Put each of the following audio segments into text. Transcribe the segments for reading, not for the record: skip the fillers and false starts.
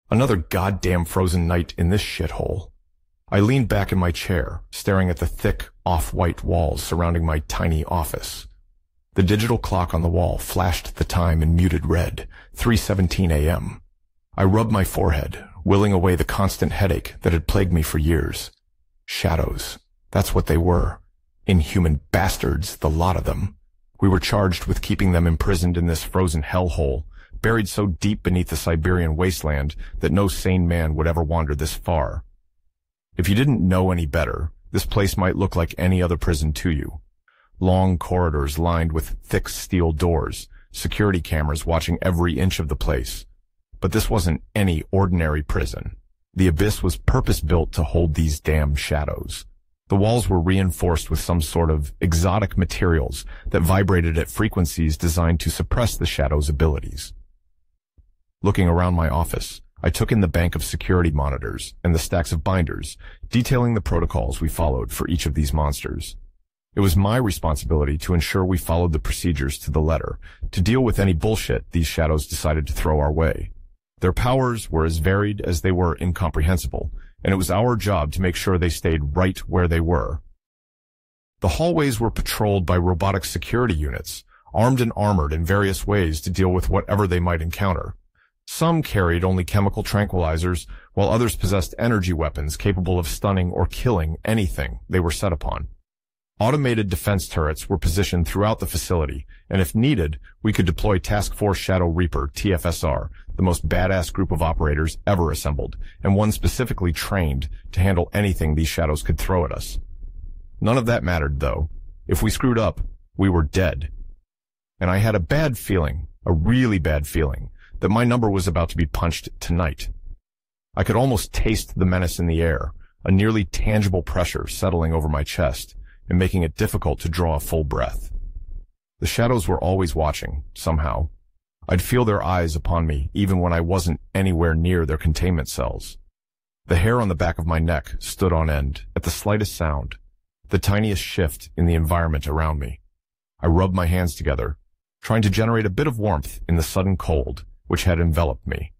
Another goddamn frozen night in this shithole. I leaned back in my chair, staring at the thick, off-white walls surrounding my tiny office. The digital clock on the wall flashed the time in muted red, 3:17 a.m. I rubbed my forehead, willing away the constant headache that had plagued me for years. Shadows. That's what they were. Inhuman bastards, the lot of them. We were charged with keeping them imprisoned in this frozen hellhole, buried so deep beneath the Siberian wasteland that no sane man would ever wander this far. If you didn't know any better, this place might look like any other prison to you. Long corridors lined with thick steel doors, security cameras watching every inch of the place. But this wasn't any ordinary prison. The abyss was purpose-built to hold these damn shadows. The walls were reinforced with some sort of exotic materials that vibrated at frequencies designed to suppress the shadows' abilities. Looking around my office, I took in the bank of security monitors and the stacks of binders, detailing the protocols we followed for each of these monsters. It was my responsibility to ensure we followed the procedures to the letter, to deal with any bullshit these shadows decided to throw our way. Their powers were as varied as they were incomprehensible, and it was our job to make sure they stayed right where they were. The hallways were patrolled by robotic security units, armed and armored in various ways to deal with whatever they might encounter. Some carried only chemical tranquilizers, while others possessed energy weapons capable of stunning or killing anything they were set upon. Automated defense turrets were positioned throughout the facility, and if needed, we could deploy Task Force Shadow Reaper, TFSR, the most badass group of operators ever assembled, and one specifically trained to handle anything these shadows could throw at us. None of that mattered, though. If we screwed up, we were dead. And I had a bad feeling, a really bad feeling, that my number was about to be punched tonight. I could almost taste the menace in the air, a nearly tangible pressure settling over my chest, and making it difficult to draw a full breath. The shadows were always watching, somehow. I'd feel their eyes upon me even when I wasn't anywhere near their containment cells. The hair on the back of my neck stood on end at the slightest sound, the tiniest shift in the environment around me. I rubbed my hands together, trying to generate a bit of warmth in the sudden cold which had enveloped me.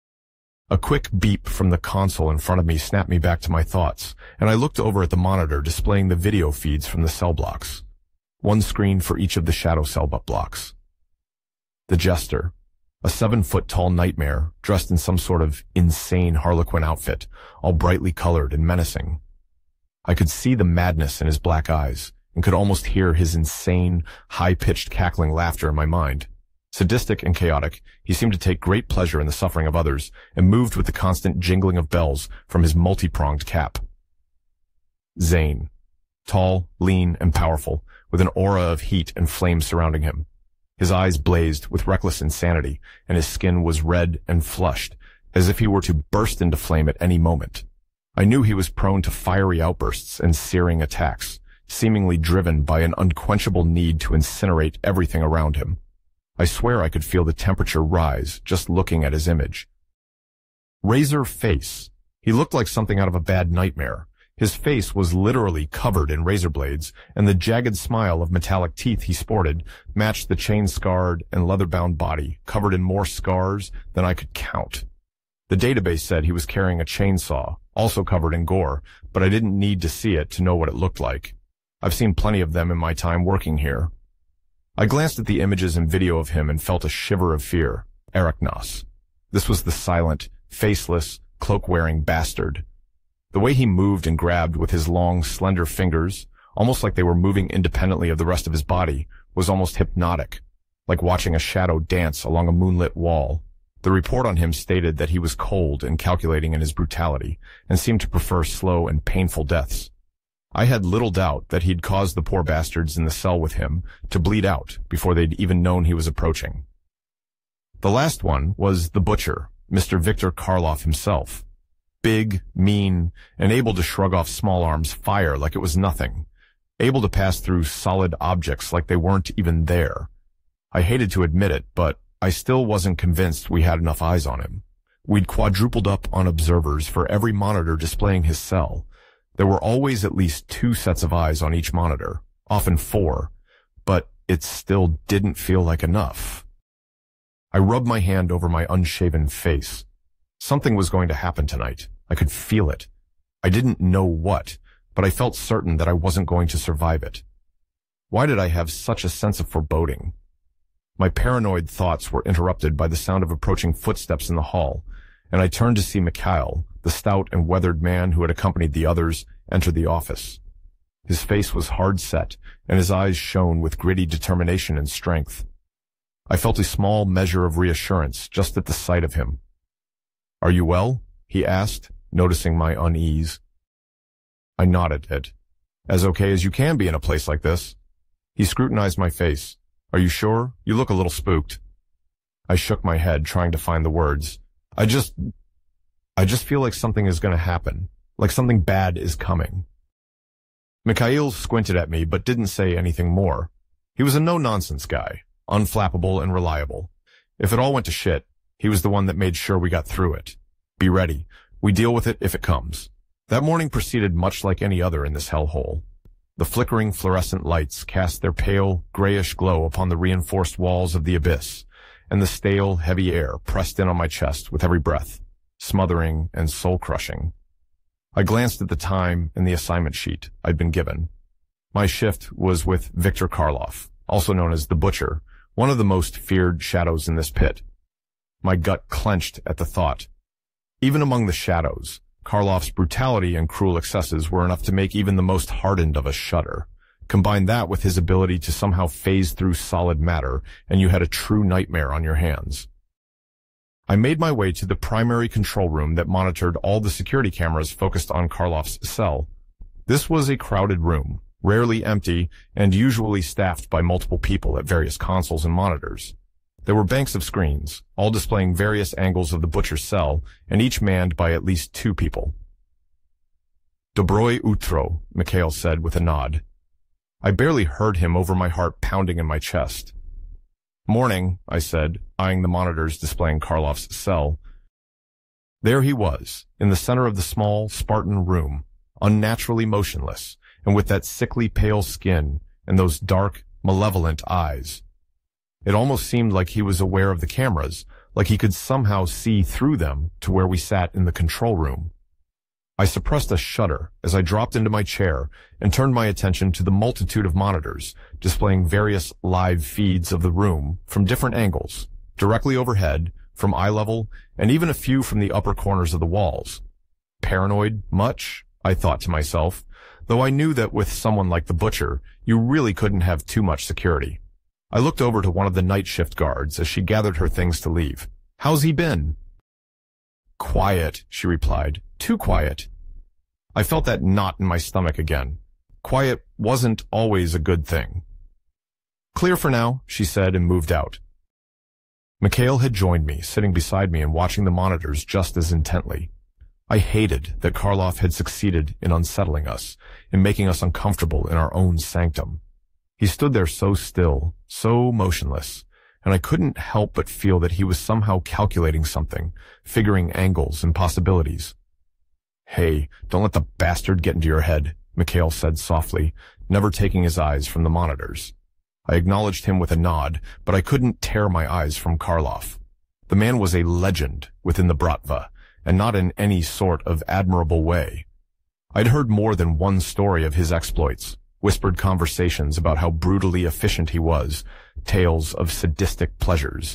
A quick beep from the console in front of me snapped me back to my thoughts, and I looked over at the monitor displaying the video feeds from the cell blocks. One screen for each of the shadow cell blocks. The Jester, a 7-foot-tall nightmare dressed in some sort of insane Harlequin outfit, all brightly colored and menacing. I could see the madness in his black eyes and could almost hear his insane, high-pitched cackling laughter in my mind. Sadistic and chaotic, he seemed to take great pleasure in the suffering of others and moved with the constant jingling of bells from his multi-pronged cap. Zane. Tall, lean, and powerful, with an aura of heat and flame surrounding him. His eyes blazed with reckless insanity, and his skin was red and flushed, as if he were to burst into flame at any moment. I knew he was prone to fiery outbursts and searing attacks, seemingly driven by an unquenchable need to incinerate everything around him. I swear I could feel the temperature rise just looking at his image. Razor face. He looked like something out of a bad nightmare. His face was literally covered in razor blades, and the jagged smile of metallic teeth he sported matched the chain-scarred and leather-bound body, covered in more scars than I could count. The database said he was carrying a chainsaw, also covered in gore, but I didn't need to see it to know what it looked like. I've seen plenty of them in my time working here. I glanced at the images and video of him and felt a shiver of fear. Arachnos. This was the silent, faceless, cloak-wearing bastard. The way he moved and grabbed with his long, slender fingers, almost like they were moving independently of the rest of his body, was almost hypnotic, like watching a shadow dance along a moonlit wall. The report on him stated that he was cold and calculating in his brutality, and seemed to prefer slow and painful deaths. I had little doubt that he'd caused the poor bastards in the cell with him to bleed out before they'd even known he was approaching. The last one was the Butcher, Mr. Viktor Karloff himself. Big, mean, and able to shrug off small arms fire like it was nothing. Able to pass through solid objects like they weren't even there. I hated to admit it, but I still wasn't convinced we had enough eyes on him. We'd quadrupled up on observers for every monitor displaying his cell. There were always at least 2 sets of eyes on each monitor, often 4, but it still didn't feel like enough. I rubbed my hand over my unshaven face. Something was going to happen tonight. I could feel it. I didn't know what, but I felt certain that I wasn't going to survive it. Why did I have such a sense of foreboding? My paranoid thoughts were interrupted by the sound of approaching footsteps in the hall, and I turned to see Mikhail, the stout and weathered man who had accompanied the others, enter the office. His face was hard set, and his eyes shone with gritty determination and strength. I felt a small measure of reassurance just at the sight of him. "Are you well?" he asked, noticing my unease. I nodded it. "As okay as you can be in a place like this." He scrutinized my face. "Are you sure? You look a little spooked." I shook my head, trying to find the words. I just feel like something is going to happen, like something bad is coming." Mikhail squinted at me, but didn't say anything more. He was a no-nonsense guy, unflappable and reliable. If it all went to shit, he was the one that made sure we got through it. Be ready. We deal with it if it comes. That morning proceeded much like any other in this hellhole. The flickering fluorescent lights cast their pale, grayish glow upon the reinforced walls of the abyss, and the stale, heavy air pressed in on my chest with every breath, smothering and soul-crushing. I glanced at the time and the assignment sheet I'd been given. My shift was with Viktor Karlov, also known as the Butcher, one of the most feared shadows in this pit. My gut clenched at the thought. Even among the shadows, Karlov's brutality and cruel excesses were enough to make even the most hardened of us shudder. Combine that with his ability to somehow phase through solid matter, and you had a true nightmare on your hands. I made my way to the primary control room that monitored all the security cameras focused on Karlov's cell. This was a crowded room, rarely empty, and usually staffed by multiple people at various consoles and monitors. There were banks of screens, all displaying various angles of the Butcher's cell, and each manned by at least 2 people. "Dobroye utro," Mikhail said with a nod. I barely heard him over my heart pounding in my chest. "Morning," I said, eyeing the monitors displaying Karlov's cell. There he was, in the center of the small, Spartan room, unnaturally motionless, and with that sickly pale skin and those dark, malevolent eyes. It almost seemed like he was aware of the cameras, like he could somehow see through them to where we sat in the control room. I suppressed a shudder as I dropped into my chair and turned my attention to the multitude of monitors displaying various live feeds of the room from different angles, directly overhead, from eye level, and even a few from the upper corners of the walls. Paranoid much? I thought to myself, though I knew that with someone like the Butcher, you really couldn't have too much security. I looked over to one of the night shift guards as she gathered her things to leave. "How's he been?" "Quiet," she replied. "Too quiet." I felt that knot in my stomach again. Quiet wasn't always a good thing. "Clear for now," she said and moved out. Mikhail had joined me, sitting beside me and watching the monitors just as intently. I hated that Karlov had succeeded in unsettling us, in making us uncomfortable in our own sanctum. He stood there so still, so motionless, and I couldn't help but feel that he was somehow calculating something, figuring angles and possibilities. "Hey, don't let the bastard get into your head," Mikhail said softly, never taking his eyes from the monitors. I acknowledged him with a nod, but I couldn't tear my eyes from Karlov. The man was a legend within the Bratva, and not in any sort of admirable way. I'd heard more than one story of his exploits, whispered conversations about how brutally efficient he was, tales of sadistic pleasures.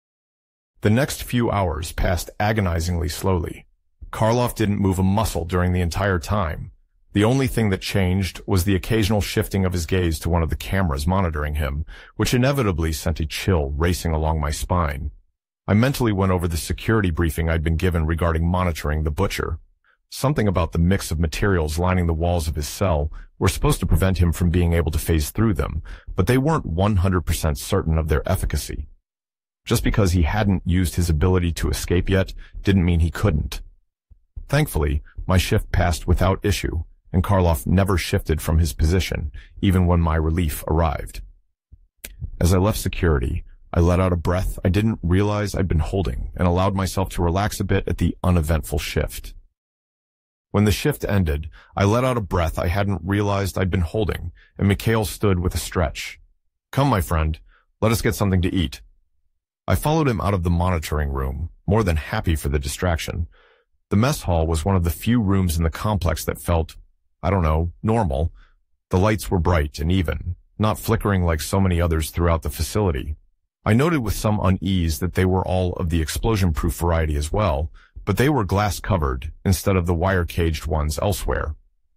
The next few hours passed agonizingly slowly. Karlov didn't move a muscle during the entire time. The only thing that changed was the occasional shifting of his gaze to one of the cameras monitoring him, which inevitably sent a chill racing along my spine. I mentally went over the security briefing I'd been given regarding monitoring the Butcher. Something about the mix of materials lining the walls of his cell were supposed to prevent him from being able to phase through them, but they weren't 100% certain of their efficacy. Just because he hadn't used his ability to escape yet didn't mean he couldn't. Thankfully, my shift passed without issue, and Karlov never shifted from his position, even when my relief arrived. As I left security, I let out a breath I didn't realize I'd been holding and allowed myself to relax a bit at the uneventful shift. When the shift ended, I let out a breath I hadn't realized I'd been holding, and Mikhail stood with a stretch. "Come, my friend, let us get something to eat." I followed him out of the monitoring room, more than happy for the distraction. The mess hall was one of the few rooms in the complex that felt, I don't know, normal. The lights were bright and even, not flickering like so many others throughout the facility. I noted with some unease that they were all of the explosion-proof variety as well, but they were glass-covered instead of the wire-caged ones elsewhere.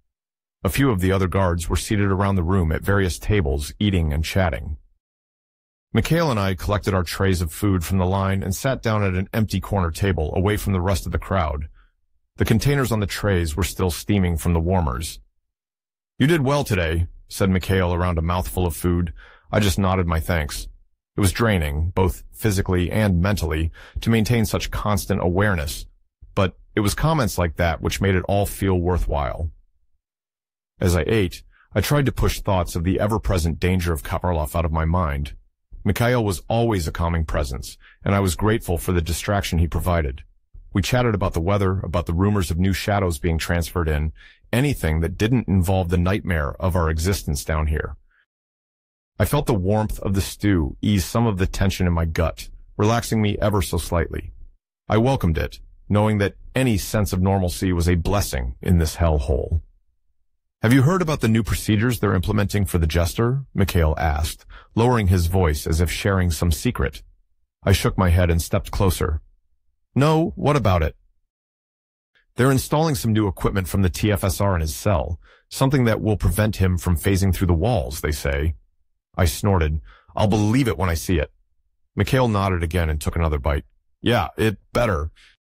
A few of the other guards were seated around the room at various tables, eating and chatting. Mikhail and I collected our trays of food from the line and sat down at an empty corner table away from the rest of the crowd. The containers on the trays were still steaming from the warmers. "You did well today," said Mikhail around a mouthful of food. I just nodded my thanks. It was draining, both physically and mentally, to maintain such constant awareness, but it was comments like that which made it all feel worthwhile. As I ate, I tried to push thoughts of the ever-present danger of Karloff out of my mind. Mikhail was always a calming presence, and I was grateful for the distraction he provided. We chatted about the weather, about the rumors of new shadows being transferred in, anything that didn't involve the nightmare of our existence down here. I felt the warmth of the stew ease some of the tension in my gut, relaxing me ever so slightly. I welcomed it, knowing that any sense of normalcy was a blessing in this hellhole. "Have you heard about the new procedures they're implementing for the Jester?" Mikhail asked, lowering his voice as if sharing some secret. I shook my head and stepped closer. "No, what about it?" "They're installing some new equipment from the TFSR in his cell, something that will prevent him from phasing through the walls, they say." I snorted. "I'll believe it when I see it." Mikhail nodded again and took another bite. "Yeah, it better."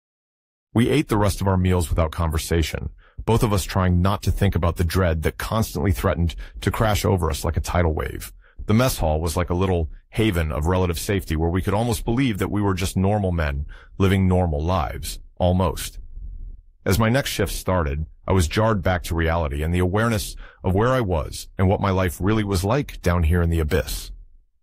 We ate the rest of our meals without conversation, both of us trying not to think about the dread that constantly threatened to crash over us like a tidal wave. The mess hall was like a little haven of relative safety where we could almost believe that we were just normal men living normal lives. Almost. As my next shift started, I was jarred back to reality and the awareness of where I was and what my life really was like down here in the abyss.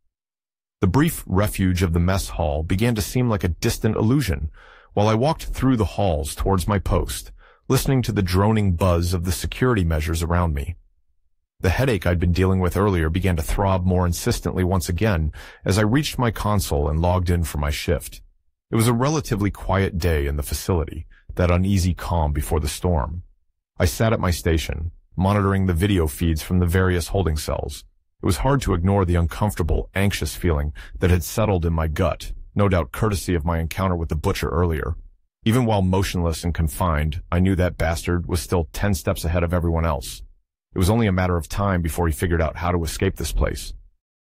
The brief refuge of the mess hall began to seem like a distant illusion while I walked through the halls towards my post, listening to the droning buzz of the security measures around me. The headache I'd been dealing with earlier began to throb more insistently once again as I reached my console and logged in for my shift. It was a relatively quiet day in the facility, that uneasy calm before the storm. I sat at my station, monitoring the video feeds from the various holding cells. It was hard to ignore the uncomfortable, anxious feeling that had settled in my gut, no doubt courtesy of my encounter with the butcher earlier. Even while motionless and confined, I knew that bastard was still 10 steps ahead of everyone else. It was only a matter of time before he figured out how to escape this place.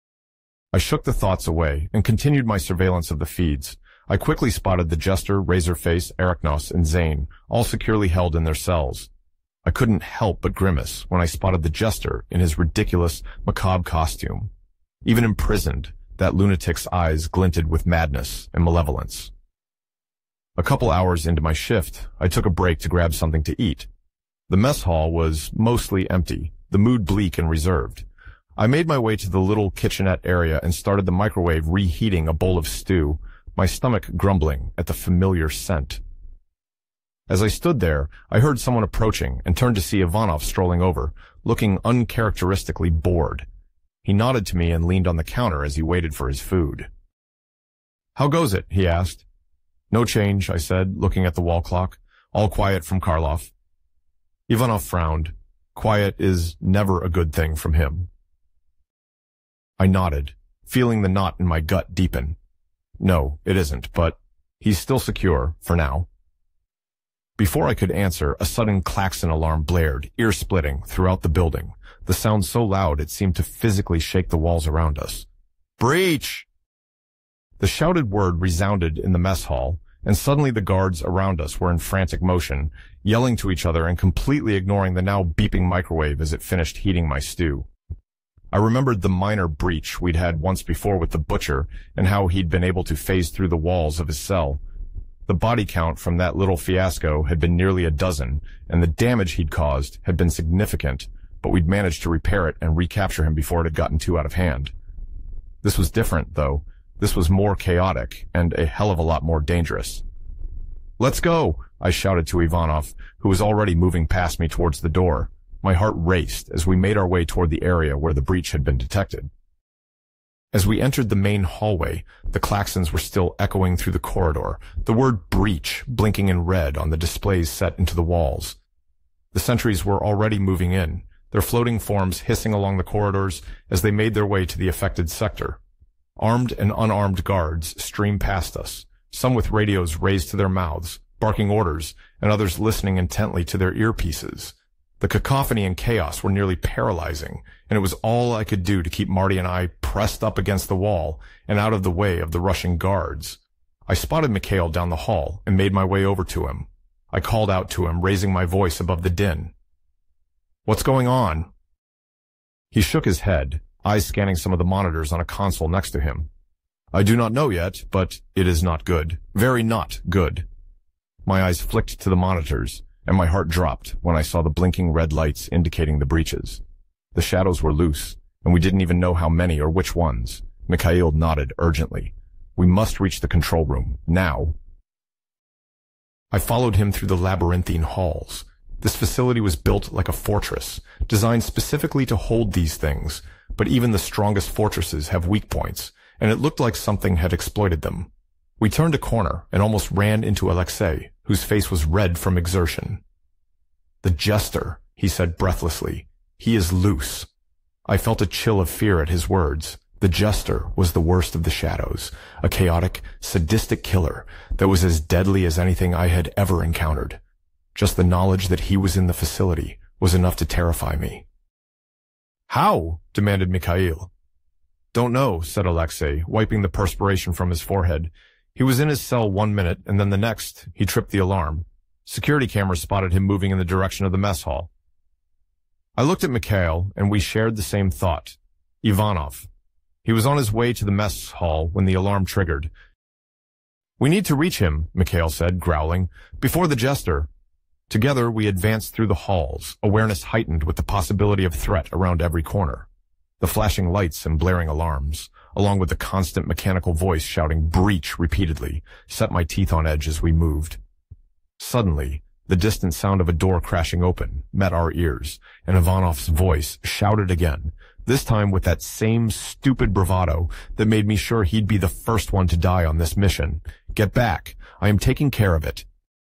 I shook the thoughts away and continued my surveillance of the feeds. I quickly spotted the Jester, Razorface, Arachnos, and Zane, all securely held in their cells. I couldn't help but grimace when I spotted the Jester in his ridiculous, macabre costume. Even imprisoned, that lunatic's eyes glinted with madness and malevolence. A couple hours into my shift, I took a break to grab something to eat. The mess hall was mostly empty, the mood bleak and reserved. I made my way to the little kitchenette area and started the microwave reheating a bowl of stew, my stomach grumbling at the familiar scent. As I stood there, I heard someone approaching and turned to see Ivanov strolling over, looking uncharacteristically bored. He nodded to me and leaned on the counter as he waited for his food. "How goes it?" he asked. "No change," I said, looking at the wall clock. "All quiet from Karloff." Ivanov frowned. Quiet is never a good thing from him. I nodded, feeling the knot in my gut deepen. No, it isn't, but he's still secure, for now. Before I could answer, a sudden klaxon alarm blared, ear-splitting, throughout the building, the sound so loud it seemed to physically shake the walls around us. "Breach!" The shouted word resounded in the mess hall, and suddenly the guards around us were in frantic motion, yelling to each other and completely ignoring the now beeping microwave as it finished heating my stew. I remembered the minor breach we'd had once before with the butcher and how he'd been able to phase through the walls of his cell. The body count from that little fiasco had been nearly a dozen, and the damage he'd caused had been significant, but we'd managed to repair it and recapture him before it had gotten too out of hand. This was different, though. This was more chaotic and a hell of a lot more dangerous. "Let's go," I shouted to Ivanov, who was already moving past me towards the door. My heart raced as we made our way toward the area where the breach had been detected. As we entered the main hallway, the klaxons were still echoing through the corridor, the word breach blinking in red on the displays set into the walls. The sentries were already moving in, their floating forms hissing along the corridors as they made their way to the affected sector. Armed and unarmed guards streamed past us, some with radios raised to their mouths, barking orders, and others listening intently to their earpieces. The cacophony and chaos were nearly paralyzing, and it was all I could do to keep Marty and I pressed up against the wall and out of the way of the rushing guards. I spotted Mikhail down the hall and made my way over to him. I called out to him, raising my voice above the din. "What's going on?" He shook his head, eyes scanning some of the monitors on a console next to him. "I do not know yet, but it is not good. Very not good." My eyes flicked to the monitors, and my heart dropped when I saw the blinking red lights indicating the breaches. The shadows were loose, and we didn't even know how many or which ones. Mikhail nodded urgently. "We must reach the control room, now." I followed him through the labyrinthine halls. This facility was built like a fortress, designed specifically to hold these things, but even the strongest fortresses have weak points, and it looked like something had exploited them. We turned a corner and almost ran into Alexei, whose face was red from exertion. "The Jester," he said breathlessly. "He is loose." I felt a chill of fear at his words. The Jester was the worst of the shadows, a chaotic, sadistic killer that was as deadly as anything I had ever encountered. Just the knowledge that he was in the facility was enough to terrify me. "How?" demanded Mikhail. "Don't know," said Alexei, wiping the perspiration from his forehead. He was in his cell 1 minute, and then the next, he tripped the alarm. Security cameras spotted him moving in the direction of the mess hall. I looked at Mikhail, and we shared the same thought. Ivanov. He was on his way to the mess hall when the alarm triggered. "We need to reach him," Mikhail said, growling, "before the Jester." Together, we advanced through the halls, awareness heightened with the possibility of threat around every corner. The flashing lights and blaring alarms, along with the constant mechanical voice shouting "breach" repeatedly, set my teeth on edge as we moved. Suddenly, the distant sound of a door crashing open met our ears, and Ivanov's voice shouted again, this time with that same stupid bravado that made me sure he'd be the first one to die on this mission. "Get back! I am taking care of it."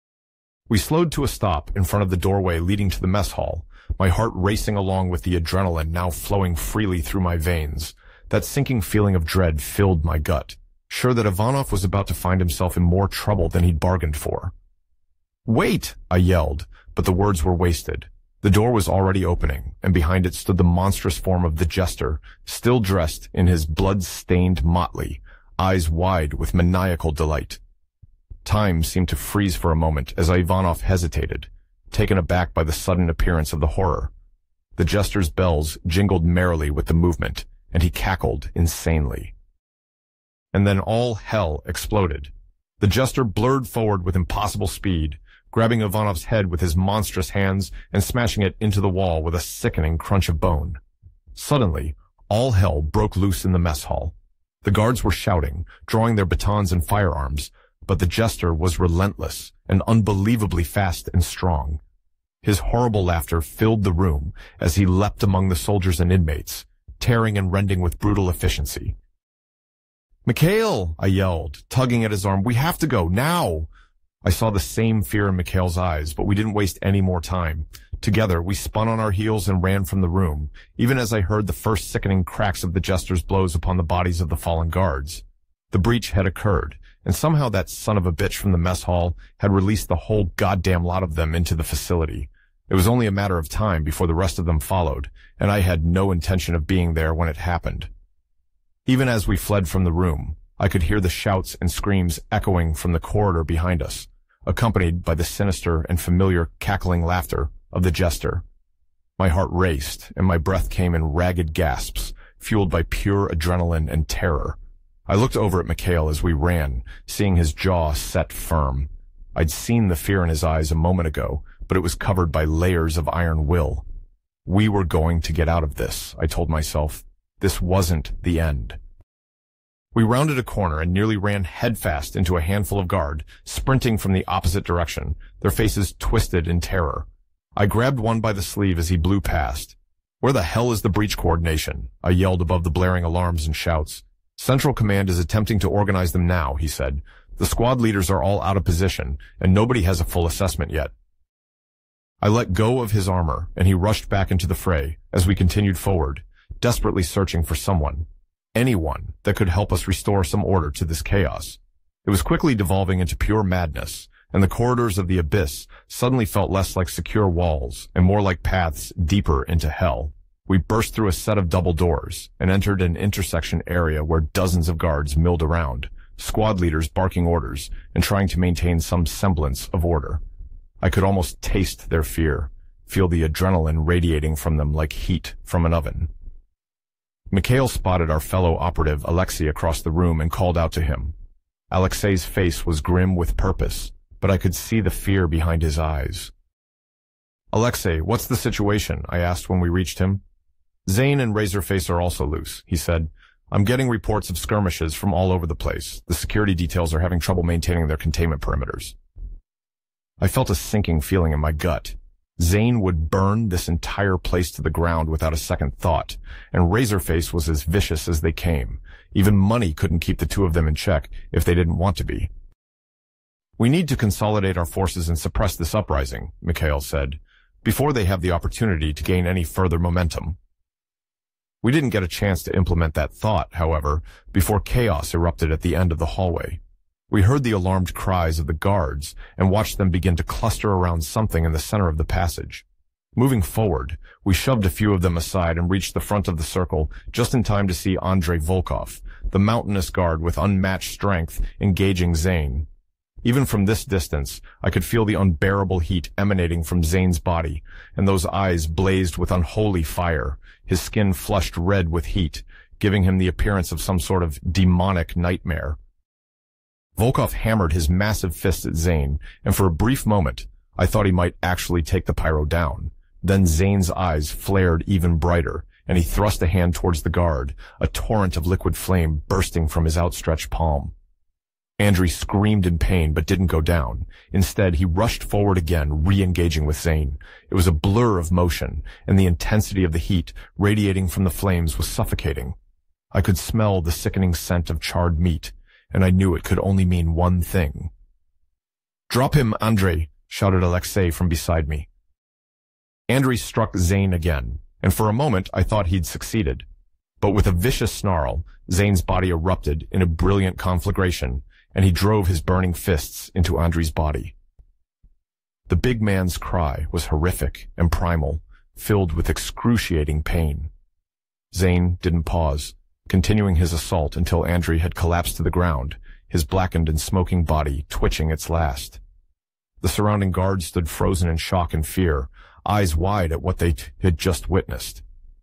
We slowed to a stop in front of the doorway leading to the mess hall, my heart racing along with the adrenaline now flowing freely through my veins. That sinking feeling of dread filled my gut, sure that Ivanov was about to find himself in more trouble than he'd bargained for. "Wait!" I yelled, but the words were wasted. The door was already opening, and behind it stood the monstrous form of the Jester, still dressed in his blood-stained motley, eyes wide with maniacal delight. Time seemed to freeze for a moment as Ivanov hesitated, taken aback by the sudden appearance of the horror. The Jester's bells jingled merrily with the movement, and he cackled insanely. And then all hell exploded. The Jester blurred forward with impossible speed, grabbing Ivanov's head with his monstrous hands and smashing it into the wall with a sickening crunch of bone. Suddenly, all hell broke loose in the mess hall. The guards were shouting, drawing their batons and firearms, but the Jester was relentless and unbelievably fast and strong. His horrible laughter filled the room as he leapt among the soldiers and inmates, tearing and rending with brutal efficiency. "Mikhail!" I yelled, tugging at his arm. "We have to go, now!" I saw the same fear in Mikhail's eyes, but we didn't waste any more time. Together, we spun on our heels and ran from the room, even as I heard the first sickening cracks of the Jester's blows upon the bodies of the fallen guards. The breach had occurred, and somehow that son of a bitch from the mess hall had released the whole goddamn lot of them into the facility. It was only a matter of time before the rest of them followed, and I had no intention of being there when it happened. Even as we fled from the room, I could hear the shouts and screams echoing from the corridor behind us, accompanied by the sinister and familiar cackling laughter of the Jester. My heart raced, and my breath came in ragged gasps, fueled by pure adrenaline and terror. I looked over at Mikhail as we ran, seeing his jaw set firm. I'd seen the fear in his eyes a moment ago, but it was covered by layers of iron will. We were going to get out of this, I told myself. This wasn't the end. We rounded a corner and nearly ran headfast into a handful of guard, sprinting from the opposite direction, their faces twisted in terror. I grabbed one by the sleeve as he blew past. Where the hell is the breach coordination? I yelled above the blaring alarms and shouts. Central Command is attempting to organize them now, he said. The squad leaders are all out of position, and nobody has a full assessment yet. I let go of his armor, and he rushed back into the fray as we continued forward, desperately searching for someone, anyone that could help us restore some order to this chaos. It was quickly devolving into pure madness, and the corridors of the abyss suddenly felt less like secure walls and more like paths deeper into hell. We burst through a set of double doors and entered an intersection area where dozens of guards milled around, squad leaders barking orders and trying to maintain some semblance of order. I could almost taste their fear, feel the adrenaline radiating from them like heat from an oven. Mikhail spotted our fellow operative Alexei across the room and called out to him. Alexei's face was grim with purpose, but I could see the fear behind his eyes. Alexei, what's the situation? I asked when we reached him. Zane and Razorface are also loose, he said. I'm getting reports of skirmishes from all over the place. The security details are having trouble maintaining their containment perimeters. I felt a sinking feeling in my gut. Zane would burn this entire place to the ground without a second thought, and Razorface was as vicious as they came. Even money couldn't keep the two of them in check if they didn't want to be. We need to consolidate our forces and suppress this uprising, Mikhail said, before they have the opportunity to gain any further momentum. We didn't get a chance to implement that thought, however, before chaos erupted at the end of the hallway. We heard the alarmed cries of the guards and watched them begin to cluster around something in the center of the passage. Moving forward, we shoved a few of them aside and reached the front of the circle just in time to see Andrei Volkov, the mountainous guard with unmatched strength, engaging Zane. Even from this distance, I could feel the unbearable heat emanating from Zane's body, and those eyes blazed with unholy fire, his skin flushed red with heat, giving him the appearance of some sort of demonic nightmare. Volkov hammered his massive fist at Zane, and for a brief moment, I thought he might actually take the pyro down. Then Zane's eyes flared even brighter, and he thrust a hand towards the guard, a torrent of liquid flame bursting from his outstretched palm. Andrei screamed in pain but didn't go down. Instead, he rushed forward again, re-engaging with Zane. It was a blur of motion, and the intensity of the heat radiating from the flames was suffocating. I could smell the sickening scent of charred meat, and I knew it could only mean one thing. "Drop him, Andrei!" shouted Alexei from beside me. Andrei struck Zane again, and for a moment I thought he'd succeeded. But with a vicious snarl, Zane's body erupted in a brilliant conflagration, and he drove his burning fists into Andrei's body. The big man's cry was horrific and primal, filled with excruciating pain. Zane didn't pause, continuing his assault until Andrei had collapsed to the ground, his blackened and smoking body twitching its last. The surrounding guards stood frozen in shock and fear, eyes wide at what they had just witnessed.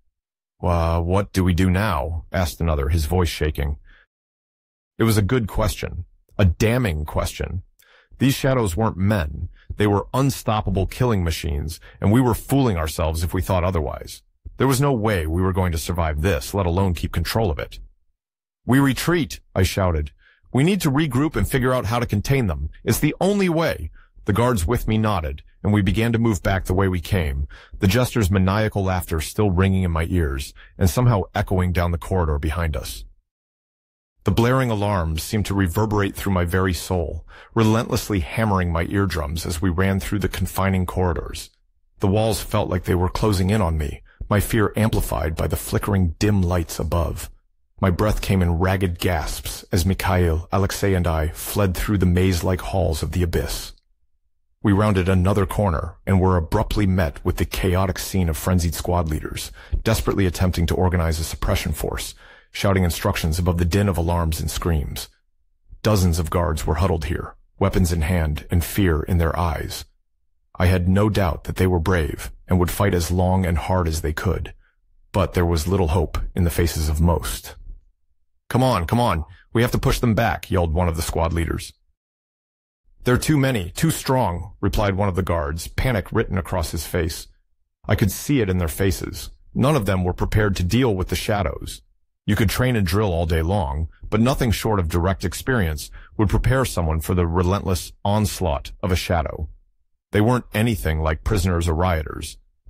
What do we do now?" asked another, his voice shaking. It was a good question. A damning question. These shadows weren't men. They were unstoppable killing machines, and we were fooling ourselves if we thought otherwise. There was no way we were going to survive this, let alone keep control of it. "We retreat," I shouted. "We need to regroup and figure out how to contain them. It's the only way." The guards with me nodded, and we began to move back the way we came, the jester's maniacal laughter still ringing in my ears and somehow echoing down the corridor behind us. The blaring alarms seemed to reverberate through my very soul, relentlessly hammering my eardrums as we ran through the confining corridors. The walls felt like they were closing in on me, my fear amplified by the flickering dim lights above. My breath came in ragged gasps as Mikhail, Alexei, and I fled through the maze-like halls of the abyss. We rounded another corner and were abruptly met with the chaotic scene of frenzied squad leaders, desperately attempting to organize a suppression force, shouting instructions above the din of alarms and screams. Dozens of guards were huddled here, weapons in hand and fear in their eyes. I had no doubt that they were brave and would fight as long and hard as they could, but there was little hope in the faces of most. Come on, we have to push them back," yelled one of the squad leaders. "They're too many, too strong," replied one of the guards, panic written across his face. I could see it in their faces. None of them were prepared to deal with the shadows. You could train and drill all day long, but nothing short of direct experience would prepare someone for the relentless onslaught of a shadow. They weren't anything like prisoners or rioters.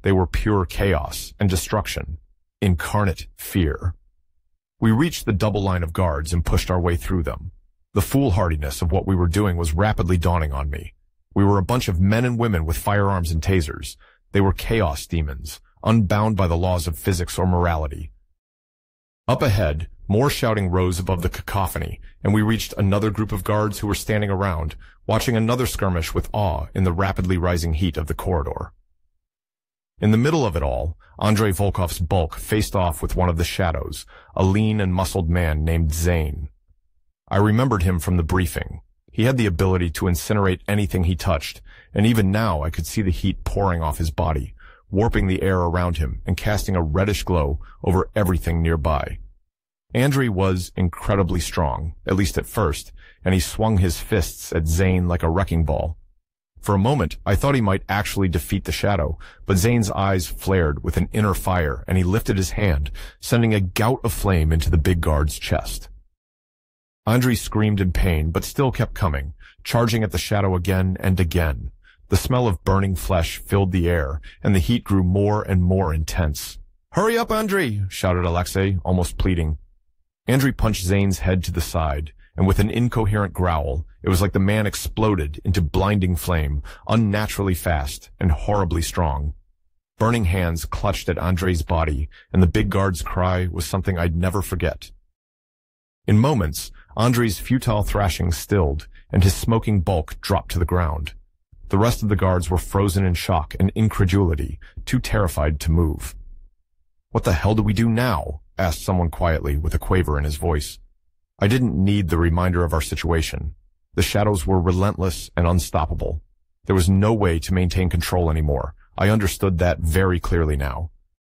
They were pure chaos and destruction. Incarnate fear. We reached the double line of guards and pushed our way through them. The foolhardiness of what we were doing was rapidly dawning on me. We were a bunch of men and women with firearms and tasers. They were chaos demons, unbound by the laws of physics or morality. Up ahead, more shouting rose above the cacophony, and we reached another group of guards who were standing around, watching another skirmish with awe in the rapidly rising heat of the corridor. In the middle of it all, Andrei Volkov's bulk faced off with one of the shadows, a lean and muscled man named Zane. I remembered him from the briefing. He had the ability to incinerate anything he touched, and even now I could see the heat pouring off his body, warping the air around him and casting a reddish glow over everything nearby. Andrei was incredibly strong, at least at first, and he swung his fists at Zane like a wrecking ball. For a moment, I thought he might actually defeat the shadow, but Zane's eyes flared with an inner fire, and he lifted his hand, sending a gout of flame into the big guard's chest. Andrei screamed in pain, but still kept coming, charging at the shadow again and again. The smell of burning flesh filled the air, and the heat grew more and more intense. "Hurry up, Andrei!" shouted Alexei, almost pleading. Andrei punched Zane's head to the side, and with an incoherent growl, it was like the man exploded into blinding flame, unnaturally fast and horribly strong. Burning hands clutched at Andrei's body, and the big guard's cry was something I'd never forget. In moments, Andrei's futile thrashing stilled, and his smoking bulk dropped to the ground. The rest of the guards were frozen in shock and incredulity, too terrified to move. "What the hell do we do now?" asked someone quietly with a quaver in his voice. I didn't need the reminder of our situation. The shadows were relentless and unstoppable. There was no way to maintain control anymore. I understood that very clearly now.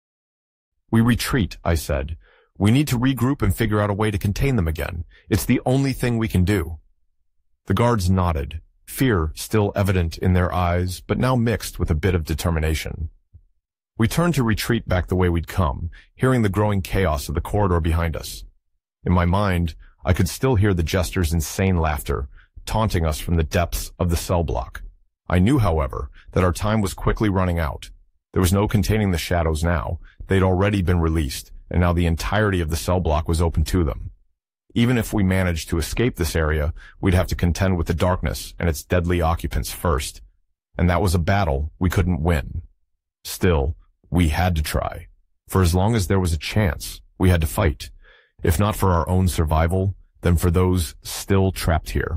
"We retreat," I said. "We need to regroup and figure out a way to contain them again. It's the only thing we can do." The guards nodded, fear still evident in their eyes, but now mixed with a bit of determination. We turned to retreat back the way we'd come, hearing the growing chaos of the corridor behind us. In my mind, I could still hear the jester's insane laughter, taunting us from the depths of the cell block. I knew, however, that our time was quickly running out. There was no containing the shadows now. They'd already been released, and now the entirety of the cell block was open to them. Even if we managed to escape this area, we'd have to contend with the darkness and its deadly occupants first. And that was a battle we couldn't win. Still, we had to try. For as long as there was a chance, we had to fight. If not for our own survival, then for those still trapped here.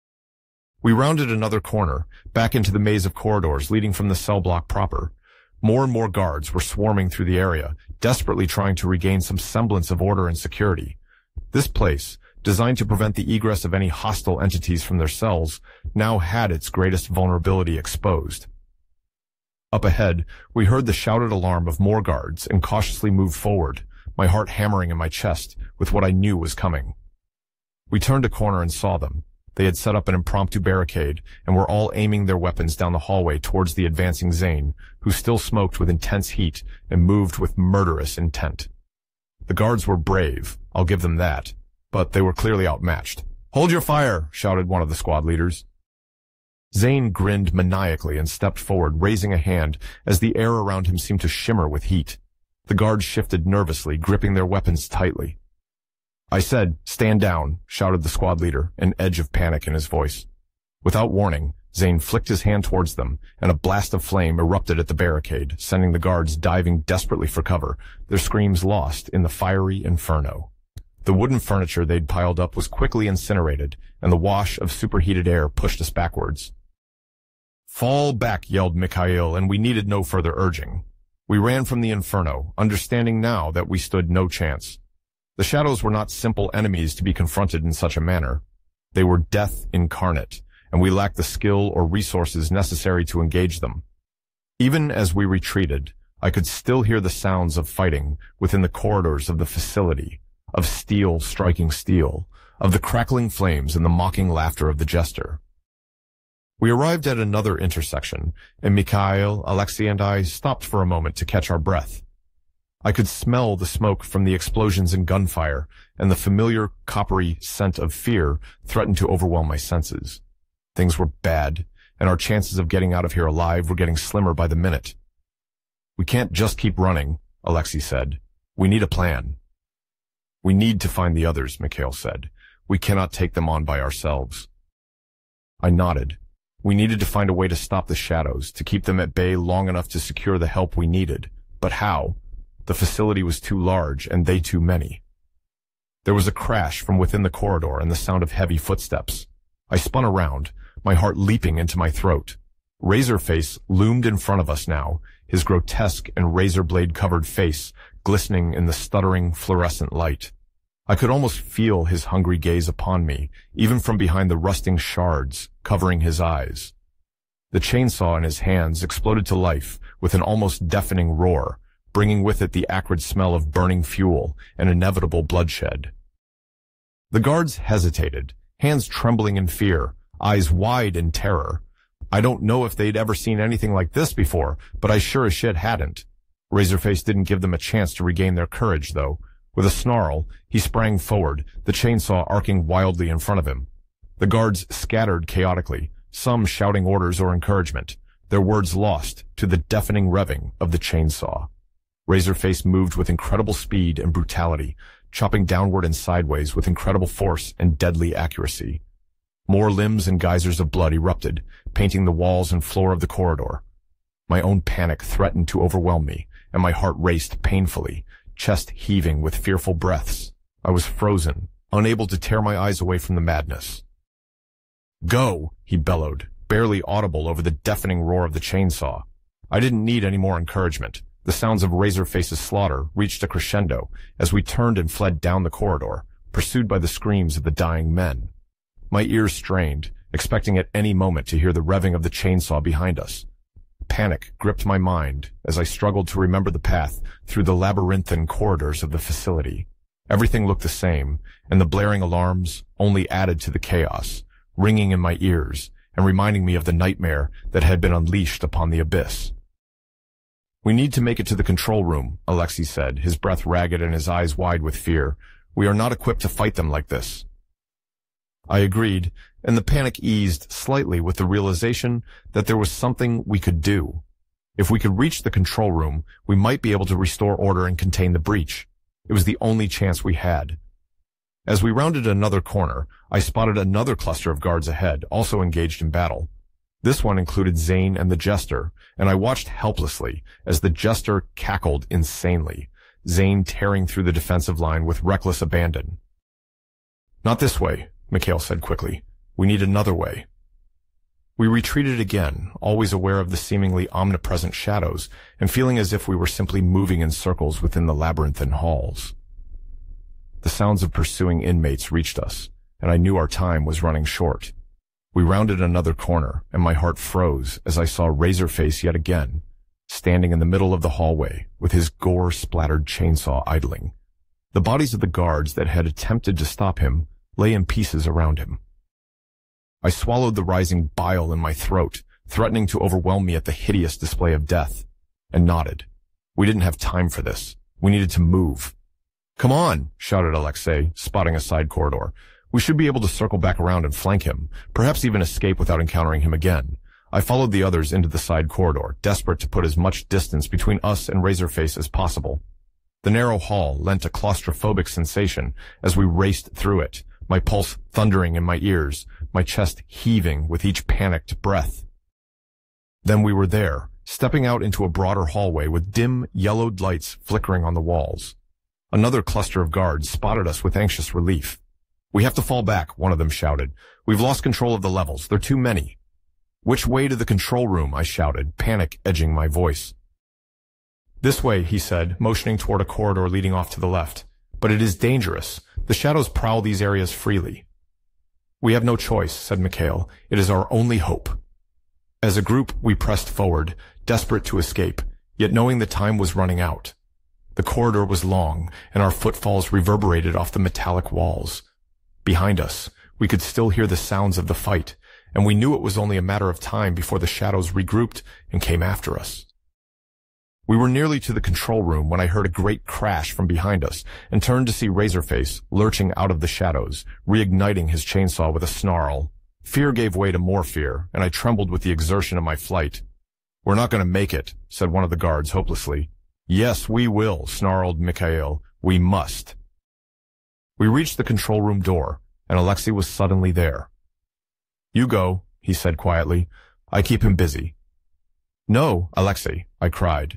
We rounded another corner, back into the maze of corridors leading from the cell block proper. More and more guards were swarming through the area, desperately trying to regain some semblance of order and security. This place, designed to prevent the egress of any hostile entities from their cells, now had its greatest vulnerability exposed. Up ahead, we heard the shouted alarm of more guards and cautiously moved forward, my heart hammering in my chest with what I knew was coming. We turned a corner and saw them. They had set up an impromptu barricade and were all aiming their weapons down the hallway towards the advancing Zane, who still smoked with intense heat and moved with murderous intent. The guards were brave, I'll give them that, but they were clearly outmatched. "Hold your fire," shouted one of the squad leaders. Zane grinned maniacally and stepped forward, raising a hand as the air around him seemed to shimmer with heat. The guards shifted nervously, gripping their weapons tightly. "I said, stand down," shouted the squad leader, an edge of panic in his voice. Without warning, Zane flicked his hand towards them, and a blast of flame erupted at the barricade, sending the guards diving desperately for cover, their screams lost in the fiery inferno. The wooden furniture they'd piled up was quickly incinerated, and the wash of superheated air pushed us backwards. "Fall back," yelled Mikhail, and we needed no further urging. We ran from the inferno, understanding now that we stood no chance. The shadows were not simple enemies to be confronted in such a manner. They were death incarnate, and we lacked the skill or resources necessary to engage them. Even as we retreated, I could still hear the sounds of fighting within the corridors of the facility, of steel striking steel, of the crackling flames and the mocking laughter of the jester. We arrived at another intersection, and Mikhail, Alexei, and I stopped for a moment to catch our breath. I could smell the smoke from the explosions and gunfire, and the familiar coppery scent of fear threatened to overwhelm my senses. Things were bad, and our chances of getting out of here alive were getting slimmer by the minute. We can't just keep running, Alexei said. We need a plan. We need to find the others, Mikhail said. We cannot take them on by ourselves. I nodded. We needed to find a way to stop the shadows, to keep them at bay long enough to secure the help we needed. But how? The facility was too large, and they too many. There was a crash from within the corridor and the sound of heavy footsteps. I spun around, my heart leaping into my throat. Razorface loomed in front of us now, his grotesque and razor blade covered face glistening in the stuttering fluorescent light. I could almost feel his hungry gaze upon me, even from behind the rusting shards covering his eyes. The chainsaw in his hands exploded to life with an almost deafening roar, bringing with it the acrid smell of burning fuel and inevitable bloodshed. The guards hesitated, hands trembling in fear, eyes wide in terror. I don't know if they'd ever seen anything like this before, but I sure as shit hadn't. Razorface didn't give them a chance to regain their courage, though. With a snarl, he sprang forward, the chainsaw arcing wildly in front of him. The guards scattered chaotically, some shouting orders or encouragement, their words lost to the deafening revving of the chainsaw. Razorface moved with incredible speed and brutality, chopping downward and sideways with incredible force and deadly accuracy. More limbs and geysers of blood erupted, painting the walls and floor of the corridor. My own panic threatened to overwhelm me, and my heart raced painfully, chest heaving with fearful breaths. I was frozen, unable to tear my eyes away from the madness. "Go!" he bellowed, barely audible over the deafening roar of the chainsaw. I didn't need any more encouragement. The sounds of Razorface's slaughter reached a crescendo as we turned and fled down the corridor, pursued by the screams of the dying men. My ears strained, expecting at any moment to hear the revving of the chainsaw behind us. Panic gripped my mind as I struggled to remember the path through the labyrinthine corridors of the facility. Everything looked the same, and the blaring alarms only added to the chaos, ringing in my ears and reminding me of the nightmare that had been unleashed upon the abyss. "We need to make it to the control room," Alexei said, his breath ragged and his eyes wide with fear. "We are not equipped to fight them like this." I agreed, and the panic eased slightly with the realization that there was something we could do. If we could reach the control room, we might be able to restore order and contain the breach. It was the only chance we had. As we rounded another corner, I spotted another cluster of guards ahead, also engaged in battle. This one included Zane and the Jester, and I watched helplessly as the Jester cackled insanely, Zane tearing through the defensive line with reckless abandon. "Not this way," Mikhail said quickly. "We need another way." We retreated again, always aware of the seemingly omnipresent shadows, and feeling as if we were simply moving in circles within the labyrinthine halls. The sounds of pursuing inmates reached us, and I knew our time was running short. We rounded another corner, and my heart froze as I saw Razorface yet again, standing in the middle of the hallway with his gore-splattered chainsaw idling. The bodies of the guards that had attempted to stop him lay in pieces around him. I swallowed the rising bile in my throat, threatening to overwhelm me at the hideous display of death, and nodded. We didn't have time for this. We needed to move. "Come on," shouted Alexei, spotting a side corridor. "We should be able to circle back around and flank him, perhaps even escape without encountering him again." I followed the others into the side corridor, desperate to put as much distance between us and Razorface as possible. The narrow hall lent a claustrophobic sensation as we raced through it, my pulse thundering in my ears, my chest heaving with each panicked breath. Then we were there, stepping out into a broader hallway with dim, yellowed lights flickering on the walls. Another cluster of guards spotted us with anxious relief. "We have to fall back," one of them shouted. "We've lost control of the levels. They're too many." "Which way to the control room?" I shouted, panic edging my voice. "This way," he said, motioning toward a corridor leading off to the left. "But it is dangerous. The shadows prowl these areas freely." "We have no choice," said Mikhail. "It is our only hope." As a group, we pressed forward, desperate to escape, yet knowing the time was running out. The corridor was long, and our footfalls reverberated off the metallic walls. Behind us, we could still hear the sounds of the fight, and we knew it was only a matter of time before the shadows regrouped and came after us. We were nearly to the control room when I heard a great crash from behind us and turned to see Razorface lurching out of the shadows, reigniting his chainsaw with a snarl. Fear gave way to more fear, and I trembled with the exertion of my flight. We're not going to make it, said one of the guards hopelessly. Yes, we will, snarled Mikhail. We must. We reached the control room door, and Alexei was suddenly there. You go, he said quietly. I keep him busy. No, Alexei, I cried.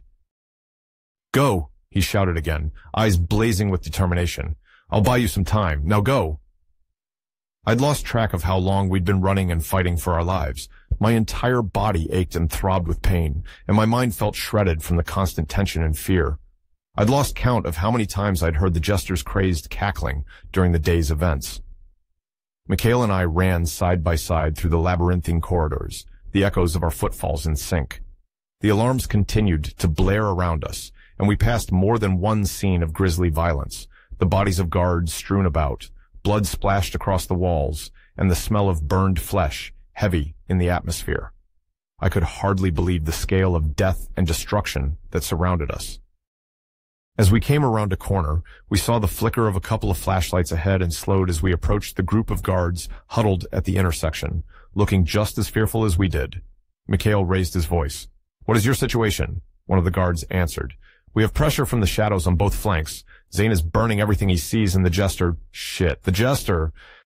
Go, he shouted again, eyes blazing with determination. I'll buy you some time. Now go. I'd lost track of how long we'd been running and fighting for our lives. My entire body ached and throbbed with pain, and my mind felt shredded from the constant tension and fear. I'd lost count of how many times I'd heard the jester's crazed cackling during the day's events. Mikhail and I ran side by side through the labyrinthine corridors, the echoes of our footfalls in sync. The alarms continued to blare around us, and we passed more than one scene of grisly violence, the bodies of guards strewn about, blood splashed across the walls, and the smell of burned flesh heavy in the atmosphere. I could hardly believe the scale of death and destruction that surrounded us. As we came around a corner, we saw the flicker of a couple of flashlights ahead and slowed as we approached the group of guards huddled at the intersection, looking just as fearful as we did. Mikhail raised his voice. What is your situation? One of the guards answered. We have pressure from the shadows on both flanks. Zane is burning everything he sees, and the jester... Shit, the jester...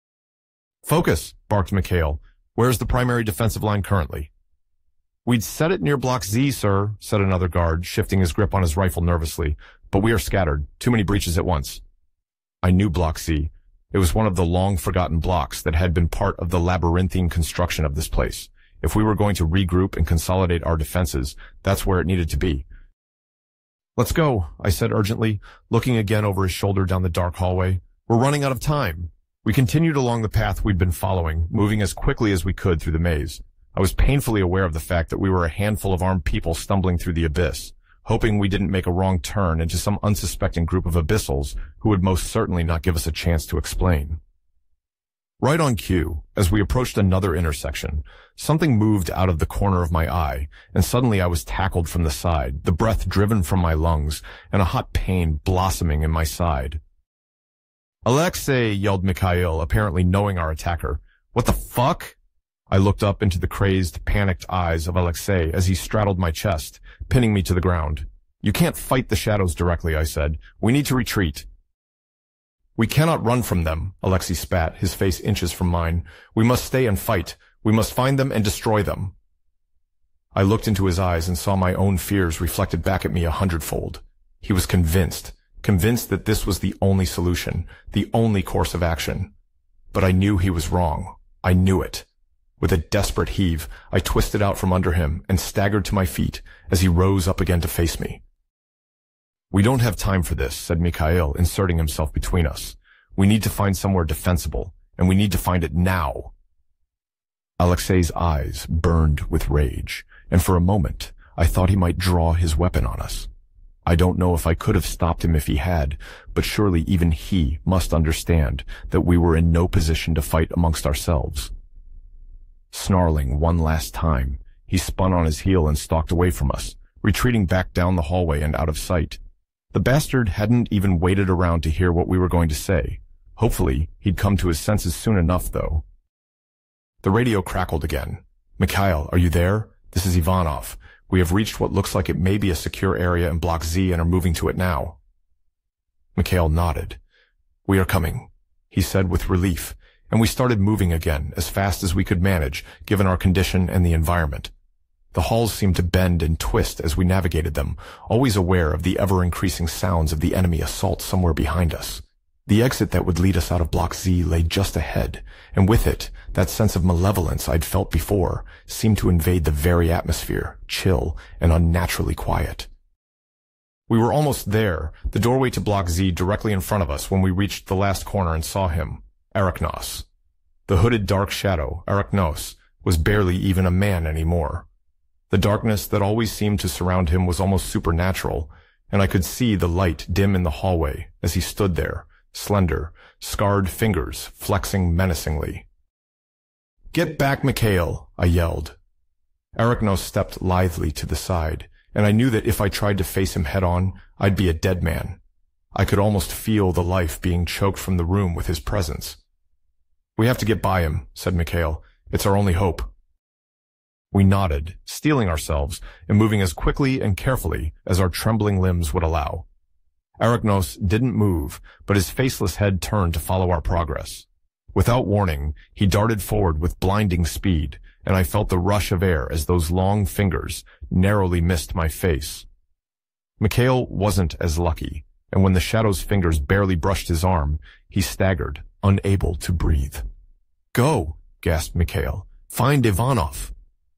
Focus, barked Mikhail. Where's the primary defensive line currently? We'd set it near Block Z, sir, said another guard, shifting his grip on his rifle nervously. But we are scattered. Too many breaches at once. I knew Block Z. It was one of the long-forgotten blocks that had been part of the labyrinthine construction of this place. If we were going to regroup and consolidate our defenses, that's where it needed to be. Let's go, I said urgently, looking again over his shoulder down the dark hallway. We're running out of time. We continued along the path we'd been following, moving as quickly as we could through the maze. I was painfully aware of the fact that we were a handful of armed people stumbling through the abyss, hoping we didn't make a wrong turn into some unsuspecting group of abyssals who would most certainly not give us a chance to explain. Right on cue, as we approached another intersection, something moved out of the corner of my eye, and suddenly I was tackled from the side, the breath driven from my lungs, and a hot pain blossoming in my side. Alexei, yelled Mikhail, apparently knowing our attacker. What the fuck? I looked up into the crazed, panicked eyes of Alexei as he straddled my chest, pinning me to the ground. You can't fight the shadows directly, I said. We need to retreat. We cannot run from them, Alexei spat, his face inches from mine. We must stay and fight. We must find them and destroy them. I looked into his eyes and saw my own fears reflected back at me 100-fold. He was convinced that this was the only solution, the only course of action. But I knew he was wrong. I knew it. With a desperate heave, I twisted out from under him and staggered to my feet as he rose up again to face me. We don't have time for this, said Mikhail, inserting himself between us. We need to find somewhere defensible, and we need to find it now. Alexei's eyes burned with rage, and for a moment, I thought he might draw his weapon on us. I don't know if I could have stopped him if he had, but surely even he must understand that we were in no position to fight amongst ourselves. Snarling one last time, he spun on his heel and stalked away from us, retreating back down the hallway and out of sight. The bastard hadn't even waited around to hear what we were going to say. Hopefully, he'd come to his senses soon enough, though. The radio crackled again. Mikhail, are you there? This is Ivanov. We have reached what looks like it may be a secure area in Block Z and are moving to it now. Mikhail nodded. We are coming, he said with relief, and we started moving again as fast as we could manage, given our condition and the environment. The halls seemed to bend and twist as we navigated them, always aware of the ever-increasing sounds of the enemy assault somewhere behind us. The exit that would lead us out of Block Z lay just ahead, and with it, that sense of malevolence I'd felt before seemed to invade the very atmosphere, chill and unnaturally quiet. We were almost there, the doorway to Block Z directly in front of us when we reached the last corner and saw him, Arachnos. The hooded dark shadow, Arachnos, was barely even a man anymore. The darkness that always seemed to surround him was almost supernatural, and I could see the light dim in the hallway as he stood there, slender, scarred fingers flexing menacingly. Get back, Mikhail, I yelled. Arachnos stepped lithely to the side, and I knew that if I tried to face him head-on, I'd be a dead man. I could almost feel the life being choked from the room with his presence. We have to get by him, said Mikhail. It's our only hope. We nodded, steeling ourselves and moving as quickly and carefully as our trembling limbs would allow. Arachnos didn't move, but his faceless head turned to follow our progress. Without warning, he darted forward with blinding speed, and I felt the rush of air as those long fingers narrowly missed my face. Mikhail wasn't as lucky, and when the shadow's fingers barely brushed his arm, he staggered, unable to breathe. "Go," gasped Mikhail. "Find Ivanov."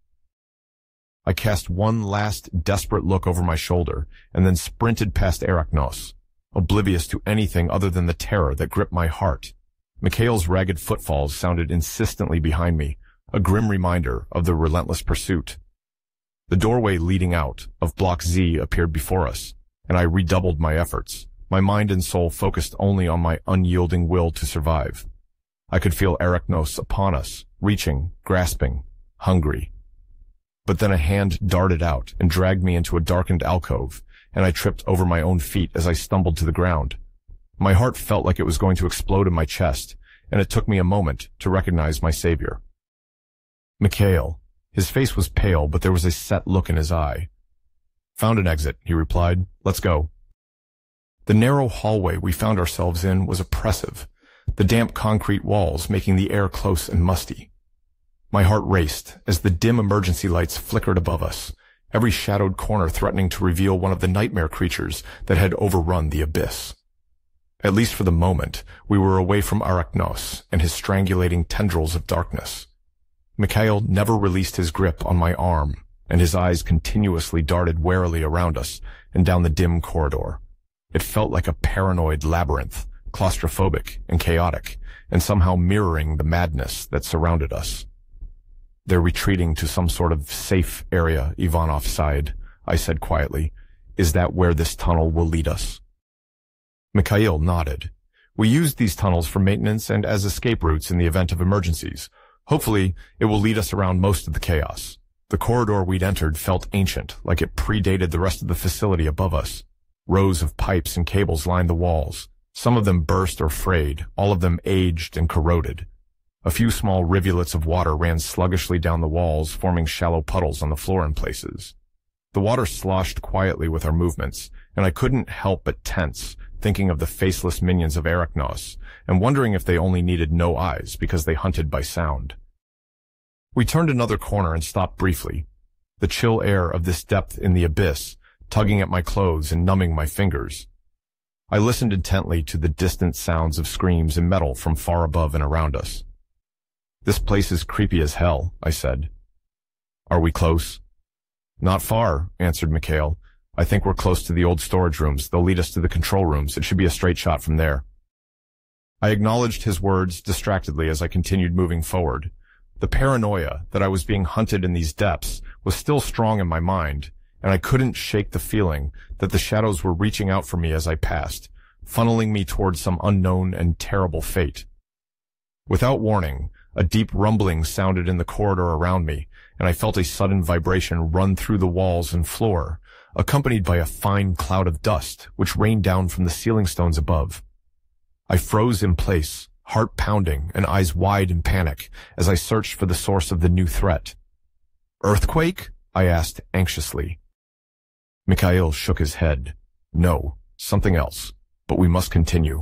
I cast one last desperate look over my shoulder and then sprinted past Arachnos, oblivious to anything other than the terror that gripped my heart. Mikhail's ragged footfalls sounded insistently behind me, a grim reminder of the relentless pursuit. The doorway leading out of Block Z appeared before us, and I redoubled my efforts, my mind and soul focused only on my unyielding will to survive. I could feel Arachnos upon us, reaching, grasping, hungry. But then a hand darted out and dragged me into a darkened alcove, and I tripped over my own feet as I stumbled to the ground. My heart felt like it was going to explode in my chest, and it took me a moment to recognize my savior. Mikhail. His face was pale, but there was a set look in his eye. "Found an exit," he replied. "Let's go." The narrow hallway we found ourselves in was oppressive, the damp concrete walls making the air close and musty. My heart raced as the dim emergency lights flickered above us, every shadowed corner threatening to reveal one of the nightmare creatures that had overrun the abyss. At least for the moment, we were away from Arachnos and his strangulating tendrils of darkness. Mikhail never released his grip on my arm, and his eyes continuously darted warily around us and down the dim corridor. It felt like a paranoid labyrinth, claustrophobic and chaotic, and somehow mirroring the madness that surrounded us. "They're retreating to some sort of safe area," Ivanov sighed. I said quietly, "Is that where this tunnel will lead us?" Mikhail nodded. "We used these tunnels for maintenance and as escape routes in the event of emergencies. Hopefully, it will lead us around most of the chaos." The corridor we'd entered felt ancient, like it predated the rest of the facility above us. Rows of pipes and cables lined the walls. Some of them burst or frayed, all of them aged and corroded. A few small rivulets of water ran sluggishly down the walls, forming shallow puddles on the floor in places. The water sloshed quietly with our movements, and I couldn't help but tense, thinking of the faceless minions of Arachnos, and wondering if they only needed no eyes because they hunted by sound. We turned another corner and stopped briefly, the chill air of this depth in the abyss tugging at my clothes and numbing my fingers. I listened intently to the distant sounds of screams and metal from far above and around us. "This place is creepy as hell," I said. "Are we close?" "Not far," answered Mikhail. "I think we're close to the old storage rooms. They'll lead us to the control rooms. It should be a straight shot from there." I acknowledged his words distractedly as I continued moving forward. The paranoia that I was being hunted in these depths was still strong in my mind, and I couldn't shake the feeling that the shadows were reaching out for me as I passed, funneling me towards some unknown and terrible fate. Without warning, a deep rumbling sounded in the corridor around me, and I felt a sudden vibration run through the walls and floor, accompanied by a fine cloud of dust which rained down from the ceiling stones above. I froze in place, heart pounding and eyes wide in panic as I searched for the source of the new threat. "Earthquake?" I asked anxiously. Mikhail shook his head. "No, something else, but we must continue."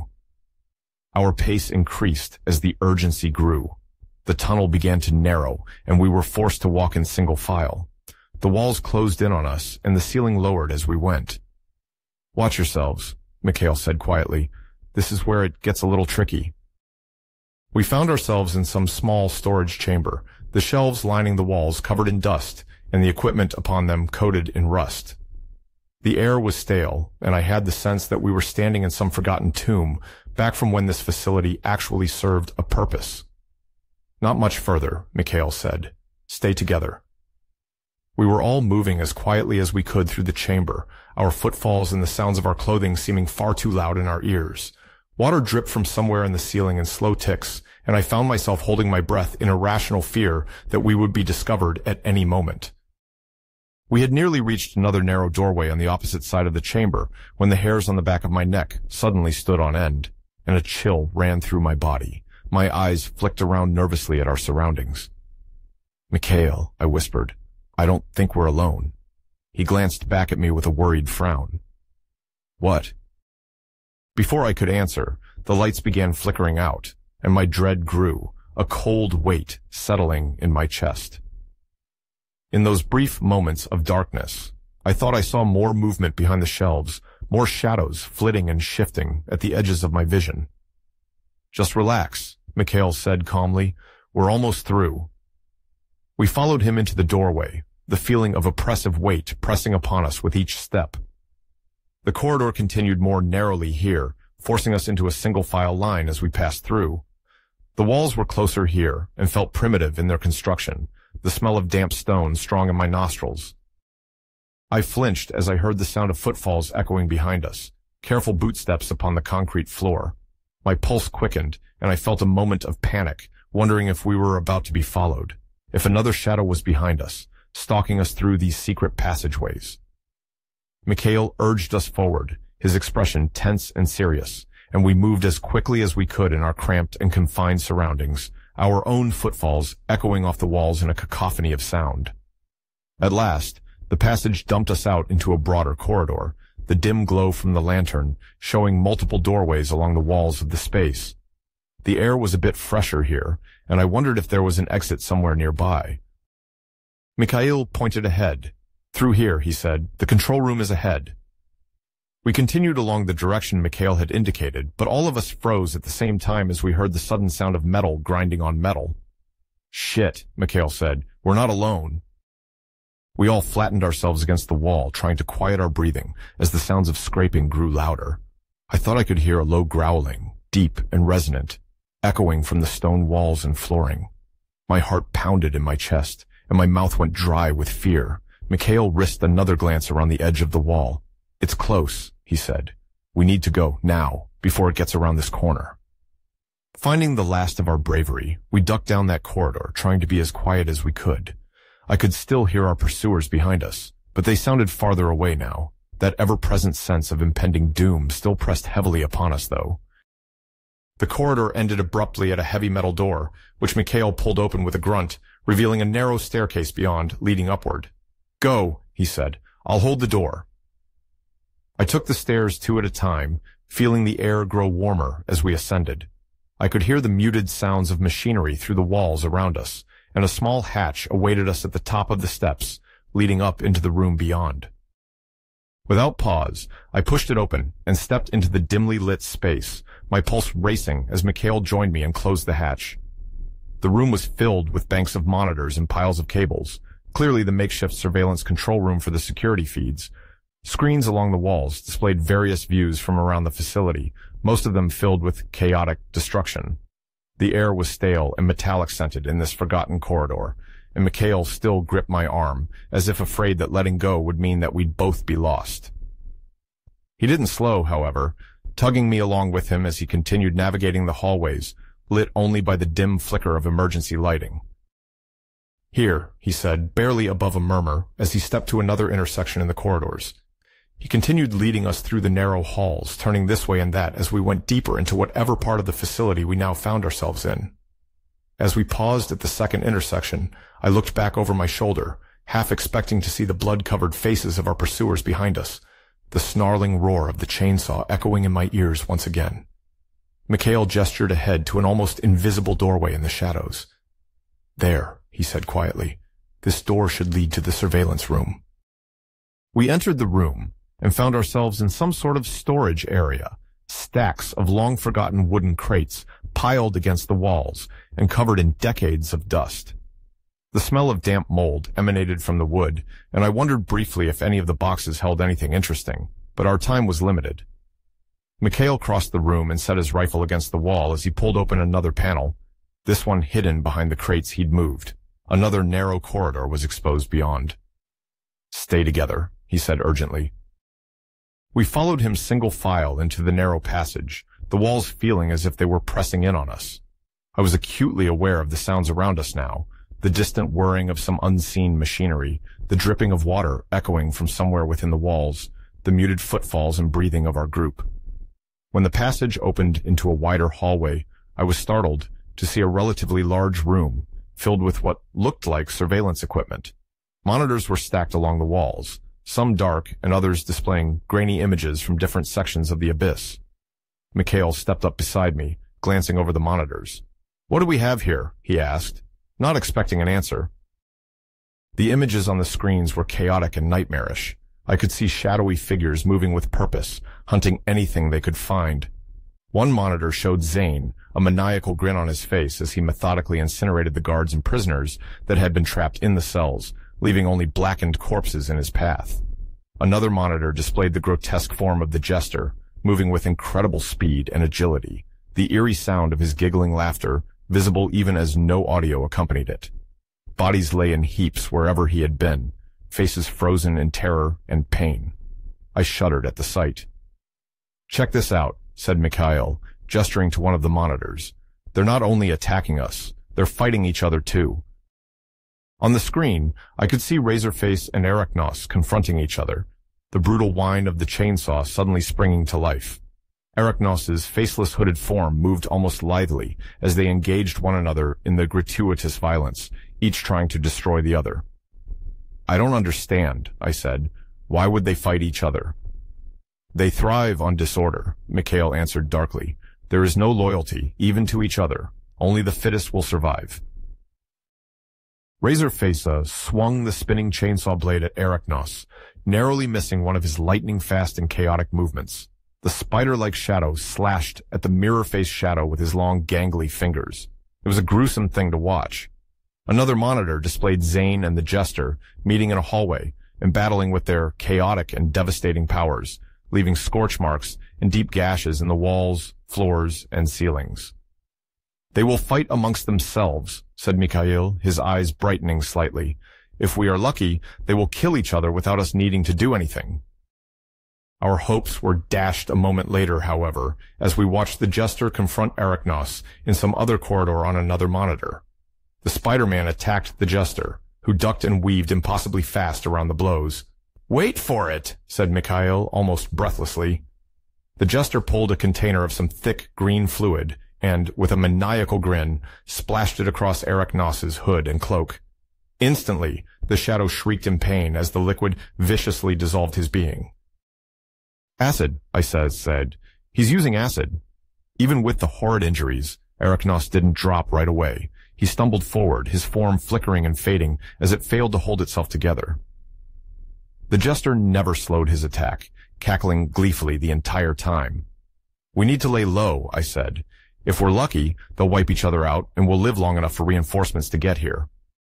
Our pace increased as the urgency grew. The tunnel began to narrow, and we were forced to walk in single file. The walls closed in on us, and the ceiling lowered as we went. "Watch yourselves," Mikhail said quietly. "This is where it gets a little tricky." We found ourselves in some small storage chamber, the shelves lining the walls covered in dust, and the equipment upon them coated in rust. The air was stale, and I had the sense that we were standing in some forgotten tomb, back from when this facility actually served a purpose. "Not much further," Mikhail said. "Stay together." We were all moving as quietly as we could through the chamber, our footfalls and the sounds of our clothing seeming far too loud in our ears. Water dripped from somewhere in the ceiling in slow ticks, and I found myself holding my breath in irrational fear that we would be discovered at any moment. We had nearly reached another narrow doorway on the opposite side of the chamber when the hairs on the back of my neck suddenly stood on end, and a chill ran through my body. My eyes flicked around nervously at our surroundings. "Mikhail," I whispered, I don't think we're alone. He glanced back at me with a worried frown. What? Before I could answer, the lights began flickering out, and my dread grew, a cold weight settling in my chest. In those brief moments of darkness, I thought I saw more movement behind the shelves, more shadows flitting and shifting at the edges of my vision. Just relax, Mikhail said calmly. We're almost through. We followed him into the doorway, the feeling of oppressive weight pressing upon us with each step. The corridor continued more narrowly here, forcing us into a single-file line as we passed through. The walls were closer here and felt primitive in their construction, the smell of damp stone strong in my nostrils. I flinched as I heard the sound of footfalls echoing behind us, careful bootsteps upon the concrete floor. My pulse quickened, and I felt a moment of panic, wondering if we were about to be followed, if another shadow was behind us, stalking us through these secret passageways. Mikhail urged us forward, his expression tense and serious, and we moved as quickly as we could in our cramped and confined surroundings, our own footfalls echoing off the walls in a cacophony of sound. At last, the passage dumped us out into a broader corridor, the dim glow from the lantern showing multiple doorways along the walls of the space. The air was a bit fresher here, and I wondered if there was an exit somewhere nearby. Mikhail pointed ahead. Through here, he said. The control room is ahead. We continued along the direction Mikhail had indicated, but all of us froze at the same time as we heard the sudden sound of metal grinding on metal. Shit, Mikhail said. We're not alone. We all flattened ourselves against the wall, trying to quiet our breathing as the sounds of scraping grew louder. I thought I could hear a low growling, deep and resonant, echoing from the stone walls and flooring. My heart pounded in my chest, and my mouth went dry with fear. Mikhail risked another glance around the edge of the wall. It's close, he said. We need to go, now, before it gets around this corner. Finding the last of our bravery, we ducked down that corridor, trying to be as quiet as we could. I could still hear our pursuers behind us, but they sounded farther away now. That ever-present sense of impending doom still pressed heavily upon us, though. The corridor ended abruptly at a heavy metal door, which Mikhail pulled open with a grunt, revealing a narrow staircase beyond, leading upward. Go, he said. I'll hold the door. I took the stairs 2 at a time, feeling the air grow warmer as we ascended. I could hear the muted sounds of machinery through the walls around us, and a small hatch awaited us at the top of the steps, leading up into the room beyond. Without pause, I pushed it open and stepped into the dimly lit space, my pulse racing as Mikhail joined me and closed the hatch. The room was filled with banks of monitors and piles of cables, clearly the makeshift surveillance control room for the security feeds. Screens along the walls displayed various views from around the facility, most of them filled with chaotic destruction. The air was stale and metallic-scented in this forgotten corridor, and Mikhail still gripped my arm, as if afraid that letting go would mean that we'd both be lost. He didn't slow, however, tugging me along with him as he continued navigating the hallways, lit only by the dim flicker of emergency lighting. Here, he said, barely above a murmur, as he stepped to another intersection in the corridors. He continued leading us through the narrow halls, turning this way and that as we went deeper into whatever part of the facility we now found ourselves in. As we paused at the second intersection, I looked back over my shoulder, half expecting to see the blood-covered faces of our pursuers behind us, the snarling roar of the chainsaw echoing in my ears once again. Mikhail gestured ahead to an almost invisible doorway in the shadows. There, he said quietly. This door should lead to the surveillance room. We entered the room and found ourselves in some sort of storage area, stacks of long-forgotten wooden crates piled against the walls and covered in decades of dust. The smell of damp mold emanated from the wood, and I wondered briefly if any of the boxes held anything interesting, but our time was limited. Mikhail crossed the room and set his rifle against the wall as he pulled open another panel, this one hidden behind the crates he'd moved. Another narrow corridor was exposed beyond. Stay together, he said urgently. We followed him single file into the narrow passage, the walls feeling as if they were pressing in on us. I was acutely aware of the sounds around us now, the distant whirring of some unseen machinery, the dripping of water echoing from somewhere within the walls, the muted footfalls and breathing of our group. When the passage opened into a wider hallway, I was startled to see a relatively large room filled with what looked like surveillance equipment. Monitors were stacked along the walls, some dark and others displaying grainy images from different sections of the abyss. Mikhail stepped up beside me, glancing over the monitors. "What do we have here?" he asked, not expecting an answer. The images on the screens were chaotic and nightmarish. I could see shadowy figures moving with purpose, hunting anything they could find. One monitor showed Zane, a maniacal grin on his face as he methodically incinerated the guards and prisoners that had been trapped in the cells, leaving only blackened corpses in his path. Another monitor displayed the grotesque form of the Jester, moving with incredible speed and agility, the eerie sound of his giggling laughter visible even as no audio accompanied it. Bodies lay in heaps wherever he had been, faces frozen in terror and pain. I shuddered at the sight. "Check this out," said Mikhail, gesturing to one of the monitors. "They're not only attacking us, they're fighting each other too." On the screen, I could see Razorface and Arachnos confronting each other, the brutal whine of the chainsaw suddenly springing to life. Arachnos's faceless hooded form moved almost lithely as they engaged one another in the gratuitous violence, each trying to destroy the other. "I don't understand," I said. "Why would they fight each other?" "They thrive on disorder," Mikhail answered darkly. "There is no loyalty, even to each other. Only the fittest will survive." Razorface swung the spinning chainsaw blade at Arachnos, narrowly missing one of his lightning-fast and chaotic movements. The spider-like shadow slashed at the mirror-faced shadow with his long, gangly fingers. It was a gruesome thing to watch. Another monitor displayed Zane and the Jester meeting in a hallway and battling with their chaotic and devastating powers, leaving scorch marks and deep gashes in the walls, floors, and ceilings. "They will fight amongst themselves," said Mikhail, his eyes brightening slightly. "If we are lucky, they will kill each other without us needing to do anything." Our hopes were dashed a moment later, however, as we watched the Jester confront Arachnos in some other corridor on another monitor. The Spider-Man attacked the Jester, who ducked and weaved impossibly fast around the blows. "Wait for it," said Mikhail, almost breathlessly. The Jester pulled a container of some thick green fluid and, with a maniacal grin, splashed it across Arachnos's hood and cloak. Instantly, the shadow shrieked in pain as the liquid viciously dissolved his being. "Acid," I said. "He's using acid." Even with the horrid injuries, Arachnos didn't drop right away. He stumbled forward, his form flickering and fading as it failed to hold itself together. The Jester never slowed his attack, cackling gleefully the entire time. "We need to lay low," I said. "If we're lucky, they'll wipe each other out and we'll live long enough for reinforcements to get here."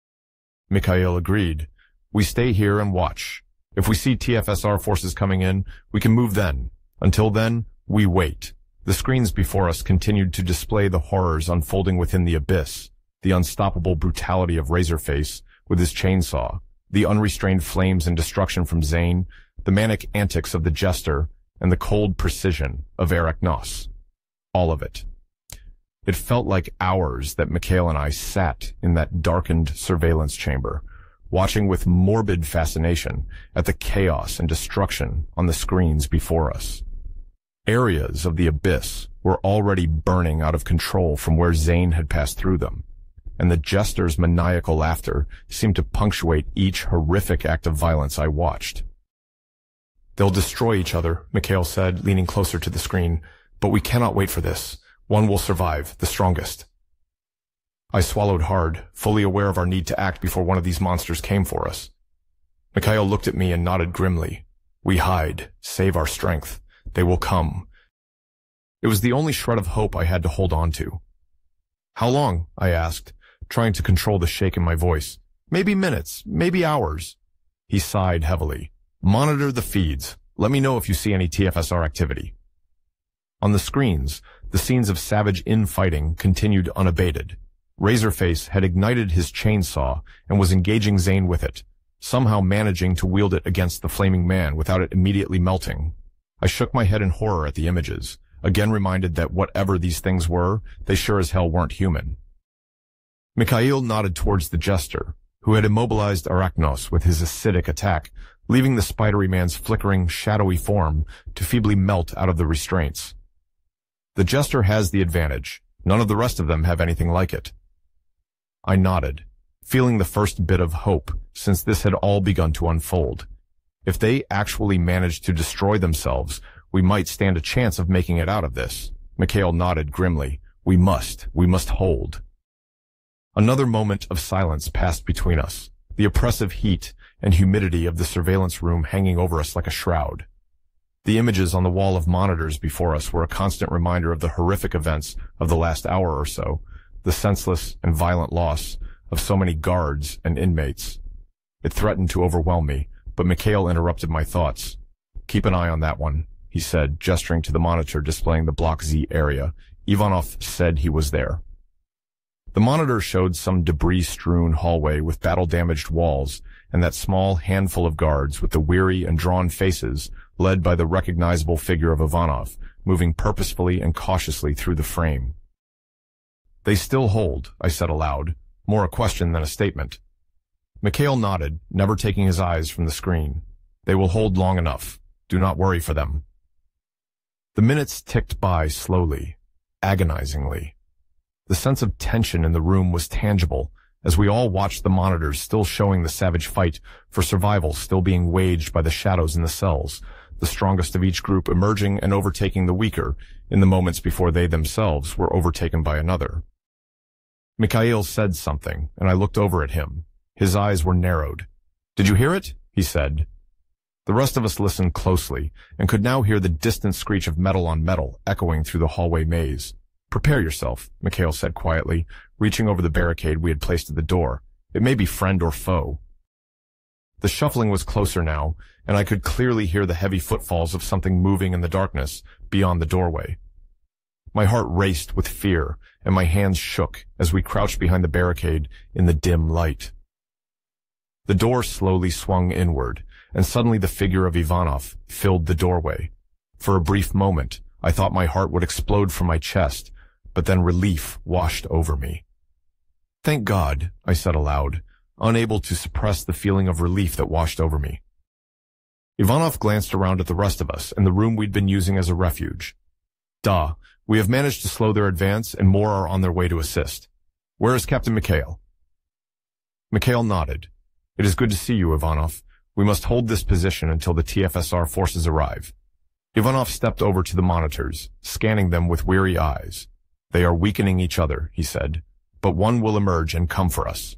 Mikhail agreed. "We stay here and watch. If we see TFSR forces coming in, we can move then. Until then, we wait." The screens before us continued to display the horrors unfolding within the abyss, the unstoppable brutality of Razorface with his chainsaw, the unrestrained flames and destruction from Zane, the manic antics of the Jester, and the cold precision of Arachnos. All of it. It felt like hours that Mikhail and I sat in that darkened surveillance chamber, watching with morbid fascination at the chaos and destruction on the screens before us. Areas of the abyss were already burning out of control from where Zane had passed through them, and the Jester's maniacal laughter seemed to punctuate each horrific act of violence I watched. "They'll destroy each other," Mikhail said, leaning closer to the screen, "but we cannot wait for this. One will survive, the strongest." I swallowed hard, fully aware of our need to act before one of these monsters came for us. Mikhail looked at me and nodded grimly. "We hide, save our strength. They will come." It was the only shred of hope I had to hold on to. "How long?" I asked, trying to control the shake in my voice. "Maybe minutes, maybe hours." He sighed heavily. "Monitor the feeds. Let me know if you see any TFSR activity." On the screens, the scenes of savage infighting continued unabated. Razorface had ignited his chainsaw and was engaging Zane with it, somehow managing to wield it against the flaming man without it immediately melting. I shook my head in horror at the images, again reminded that whatever these things were, they sure as hell weren't human. Mikhail nodded towards the Jester, who had immobilized Arachnos with his acidic attack, leaving the spidery man's flickering, shadowy form to feebly melt out of the restraints. "The Jester has the advantage. None of the rest of them have anything like it." I nodded. feeling the first bit of hope since this had all begun to unfold. If they actually managed to destroy themselves, we might stand a chance of making it out of this. Mikhail nodded grimly. We must hold. Another moment of silence passed between us, the oppressive heat and humidity of the surveillance room hanging over us like a shroud. The images on the wall of monitors before us were a constant reminder of the horrific events of the last hour or so, the senseless and violent loss of so many guards and inmates. It threatened to overwhelm me, but Mikhail interrupted my thoughts. Keep an eye on that one, he said, gesturing to the monitor displaying the Block Z area. Ivanov said he was there. The monitor showed some debris-strewn hallway with battle-damaged walls and that small handful of guards with the weary and drawn faces led by the recognizable figure of Ivanov, moving purposefully and cautiously through the frame. They still hold, I said aloud, more a question than a statement. Mikhail nodded, never taking his eyes from the screen. They will hold long enough. Do not worry for them. The minutes ticked by slowly, agonizingly. The sense of tension in the room was tangible as we all watched the monitors still showing the savage fight for survival still being waged by the shadows in the cells, the strongest of each group emerging and overtaking the weaker in the moments before they themselves were overtaken by another. Mikhail said something, and I looked over at him. His eyes were narrowed. "Did you hear it?" he said. The rest of us listened closely and could now hear the distant screech of metal on metal echoing through the hallway maze. "Prepare yourself," Mikhail said quietly, reaching over the barricade we had placed at the door. "It may be friend or foe." The shuffling was closer now, and I could clearly hear the heavy footfalls of something moving in the darkness beyond the doorway. My heart raced with fear, and my hands shook as we crouched behind the barricade in the dim light. The door slowly swung inward, and suddenly the figure of Ivanov filled the doorway. For a brief moment, I thought my heart would explode from my chest, but then relief washed over me. "Thank God," I said aloud, unable to suppress the feeling of relief that washed over me. Ivanov glanced around at the rest of us and the room we'd been using as a refuge. "Da, we have managed to slow their advance and more are on their way to assist. Where is Captain Mikhail?" Mikhail nodded. "It is good to see you, Ivanov. We must hold this position until the TFSR forces arrive." Ivanov stepped over to the monitors, scanning them with weary eyes. "They are weakening each other," he said, "but one will emerge and come for us."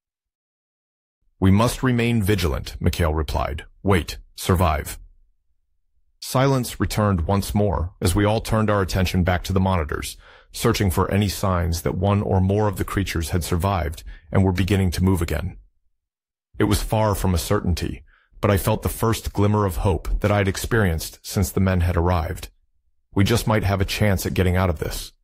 "We must remain vigilant," Mikhail replied. "Wait, survive." Silence returned once more as we all turned our attention back to the monitors, searching for any signs that one or more of the creatures had survived and were beginning to move again. It was far from a certainty, but I felt the first glimmer of hope that I had experienced since the men had arrived. We just might have a chance at getting out of this.